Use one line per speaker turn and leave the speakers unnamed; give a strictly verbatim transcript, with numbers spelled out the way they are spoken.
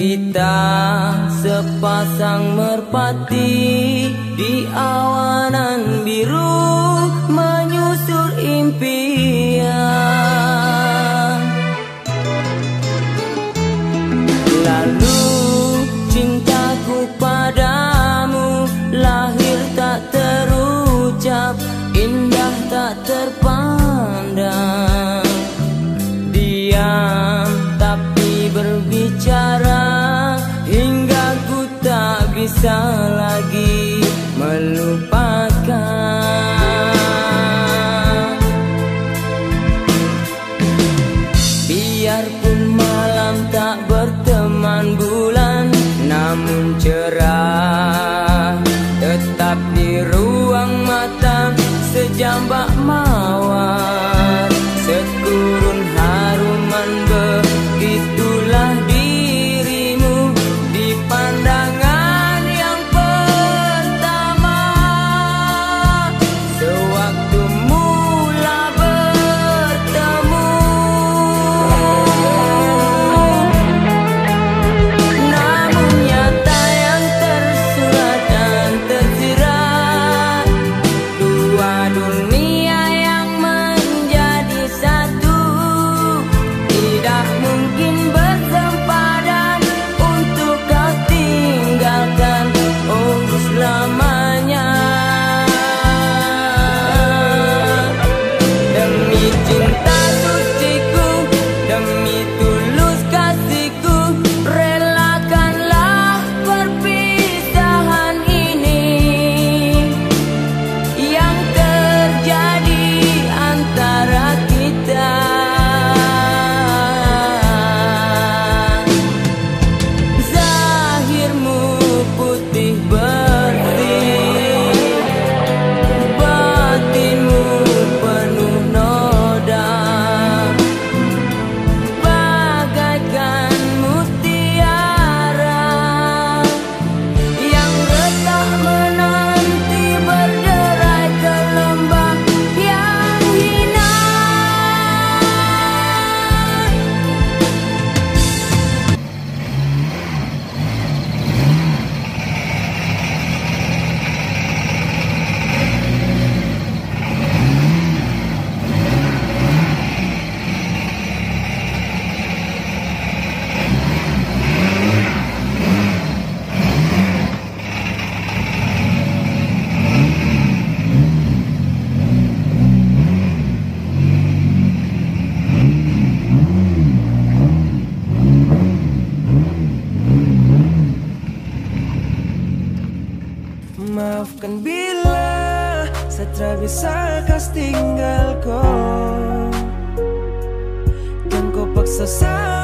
Kita sepasang merpati di awanan biru menyusur impian. Lalu cintaku padamu lahir tak terucap, indah tak terpandang. Diam tapi berbicara hingga ku tak bisa lagi melupakan. Biarpun malam tak berteman bulan, namun cerah tetap di ruang mata sejambak mawar. Sekurun haruman begitulah dirimu di pandangan yang pertama. Sewaktu mula bertemu, namun nyata yang tersurat dan tersirat, dua dunia yang menjadi satu tidak mungkin bersempadan untuk kau tinggalkan oh selamanya. Demi cinta suciku, demi tulus kasihku, relakanlah perpisahan ini yang terjadi antara kita. Zahirmu putih bersih, batinmu penuh noda, bagaikan mutiara yang retak menanti berderai ke lembah yang hina.
Maafkan bila setra bisa kas tinggal kau, dan kau paksa saya